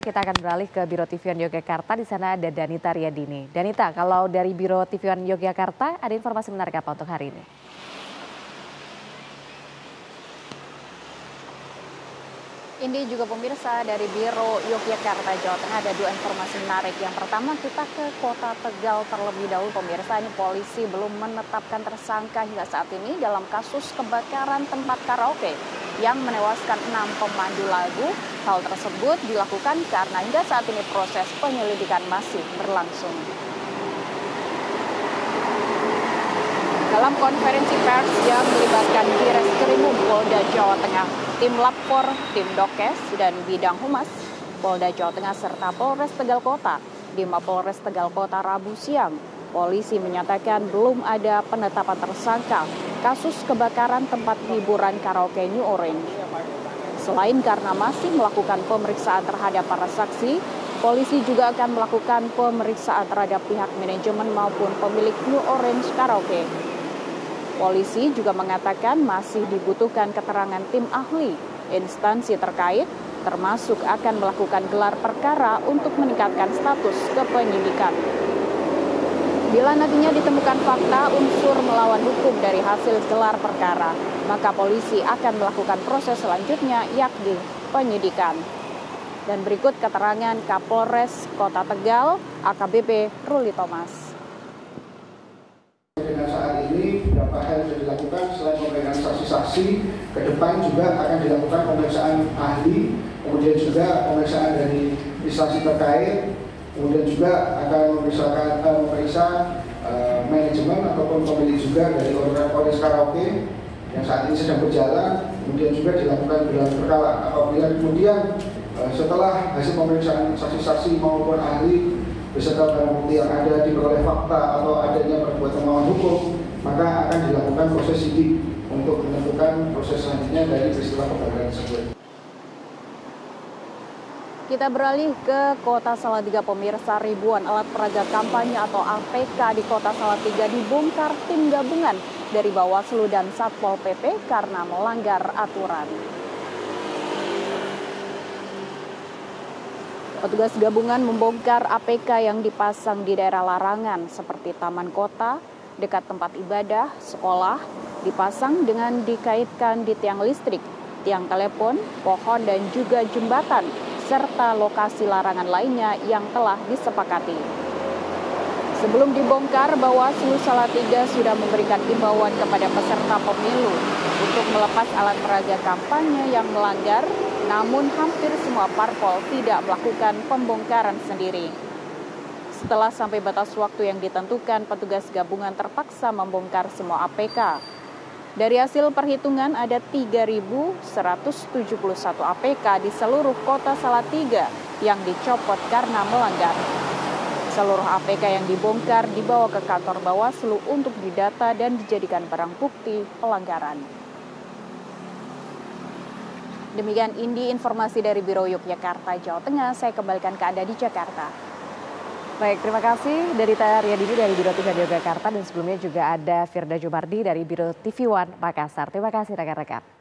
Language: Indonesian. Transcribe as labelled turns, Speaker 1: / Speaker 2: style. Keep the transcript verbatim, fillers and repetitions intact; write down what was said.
Speaker 1: Kita akan beralih ke Biro T V One Yogyakarta. Di sana ada Danita Riyadini. Danita, kalau dari Biro T V One Yogyakarta ada informasi menarik apa untuk hari ini?
Speaker 2: Ini juga pemirsa dari Biro Yogyakarta, Jawa Tengah ada dua informasi menarik. Yang pertama kita ke Kota Tegal terlebih dahulu pemirsa. Ini polisi belum menetapkan tersangka hingga saat ini dalam kasus kebakaran tempat karaoke yang menewaskan enam pemandu lagu. Hal tersebut dilakukan karena hingga saat ini proses penyelidikan masih berlangsung. Dalam konferensi pers yang melibatkan Direskrimum Polda Jawa Tengah, tim Lapor, tim Dokes, dan bidang Humas Polda Jawa Tengah serta Polres Tegal Kota di Mapolres Tegal Kota Rabu siang, polisi menyatakan belum ada penetapan tersangka kasus kebakaran tempat hiburan karaoke New Orange. Selain karena masih melakukan pemeriksaan terhadap para saksi, polisi juga akan melakukan pemeriksaan terhadap pihak manajemen maupun pemilik New Orange Karaoke. Polisi juga mengatakan masih dibutuhkan keterangan tim ahli, instansi terkait, termasuk akan melakukan gelar perkara untuk meningkatkan status kepenyidikan. Bila nantinya ditemukan fakta unsur melawan hukum dari hasil gelar perkara, maka polisi akan melakukan proses selanjutnya yakni penyidikan. Dan berikut keterangan Kapolres Kota Tegal, A K B P Ruli Thomas.
Speaker 3: Dengan saat ini beberapa hal yang sudah dilakukan selain pemeriksaan saksi-saksi, ke depan juga akan dilakukan pemeriksaan ahli, kemudian juga pemeriksaan dari instansi terkait, kemudian juga akan memeriksa, memeriksa uh, manajemen ataupun pemilik juga dari Orange Karaoke yang saat ini sedang berjalan, kemudian juga dilakukan gelar perkara. Apabila kemudian uh, setelah hasil pemeriksaan saksi-saksi maupun ahli beserta barang bukti yang ada diperoleh fakta atau adanya perbuatan melawan hukum, maka akan dilakukan proses sidik untuk menentukan proses selanjutnya dari peristiwa kebakaran tersebut.
Speaker 2: Kita beralih ke Kota Salatiga pemirsa. Ribuan alat peraga kampanye atau A P K di Kota Salatiga dibongkar tim gabungan dari Bawaslu dan Satpol P P karena melanggar aturan. Petugas gabungan membongkar A P K yang dipasang di daerah larangan seperti taman kota, dekat tempat ibadah, sekolah, dipasang dengan dikaitkan di tiang listrik, tiang telepon, pohon, dan juga jembatan, serta lokasi larangan lainnya yang telah disepakati. Sebelum dibongkar, Bawaslu Salatiga sudah memberikan imbauan kepada peserta pemilu untuk melepas alat peraga kampanye yang melanggar, namun hampir semua parpol tidak melakukan pembongkaran sendiri. Setelah sampai batas waktu yang ditentukan, petugas gabungan terpaksa membongkar semua A P K. Dari hasil perhitungan ada tiga ribu seratus tujuh puluh satu A P K di seluruh Kota Salatiga yang dicopot karena melanggar. Seluruh A P K yang dibongkar dibawa ke kantor Bawaslu untuk didata dan dijadikan barang bukti pelanggaran. Demikian Indi informasi dari Biro Yogyakarta, Jawa Tengah. Saya kembalikan ke Anda di Jakarta.
Speaker 1: Baik, terima kasih Danita Riyadini dari Biro T V One Yogyakarta dan sebelumnya juga ada Firda Jumardi dari Biro T V One Makassar. Terima kasih rekan-rekan.